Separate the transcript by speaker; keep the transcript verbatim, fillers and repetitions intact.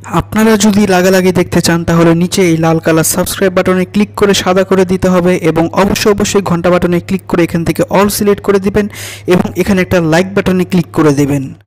Speaker 1: আপনারা যদি লাগালাগি দেখতে চান তাহলে নিচে এই লাল কালার সাবস্ক্রাইব বাটনে ক্লিক করে সাদা করে দিতে হবে এবং অবশ্যই অবশ্যই ঘন্টা বাটনে ক্লিক করে এখান থেকে অল সিলেক্ট করে দিবেন এবং এখানে একটা লাইক বাটনে ক্লিক করে দিবেন।